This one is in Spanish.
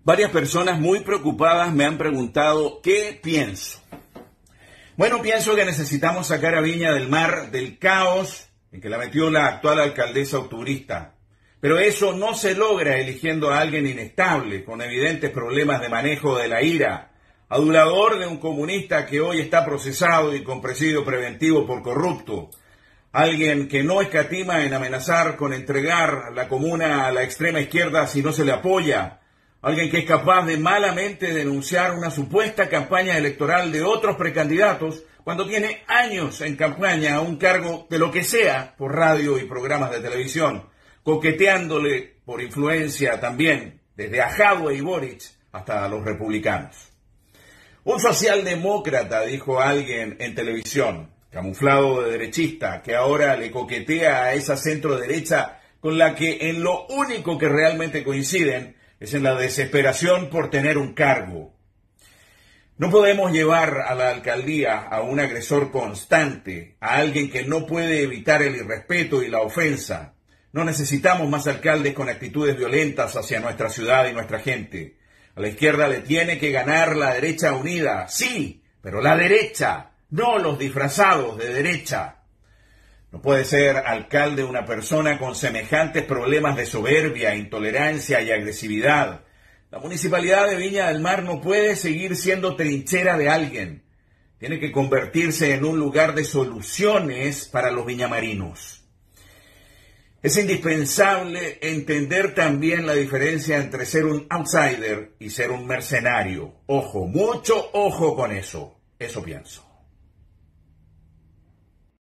Varias personas muy preocupadas me han preguntado ¿qué pienso? Bueno, pienso que necesitamos sacar a Viña del Mar del caos en que la metió la actual alcaldesa octubrista. Pero eso no se logra eligiendo a alguien inestable, con evidentes problemas de manejo de la ira, adulador de un comunista que hoy está procesado y con presidio preventivo por corrupto, alguien que no escatima en amenazar con entregar la comuna a la extrema izquierda si no se le apoya, alguien que es capaz de malamente denunciar una supuesta campaña electoral de otros precandidatos cuando tiene años en campaña a un cargo de lo que sea por radio y programas de televisión, coqueteándole por influencia también desde a Jadwe y Boric hasta a los republicanos. Un socialdemócrata, dijo alguien en televisión, camuflado de derechista, que ahora le coquetea a esa centro-derecha con la que en lo único que realmente coinciden es en la desesperación por tener un cargo. No podemos llevar a la alcaldía a un agresor constante, a alguien que no puede evitar el irrespeto y la ofensa. No necesitamos más alcaldes con actitudes violentas hacia nuestra ciudad y nuestra gente. A la izquierda le tiene que ganar la derecha unida, sí, pero la derecha, no los disfrazados de derecha. No puede ser alcalde una persona con semejantes problemas de soberbia, intolerancia y agresividad. La municipalidad de Viña del Mar no puede seguir siendo trinchera de alguien. Tiene que convertirse en un lugar de soluciones para los viñamarinos. Es indispensable entender también la diferencia entre ser un outsider y ser un mercenario. Ojo, mucho ojo con eso. Eso pienso.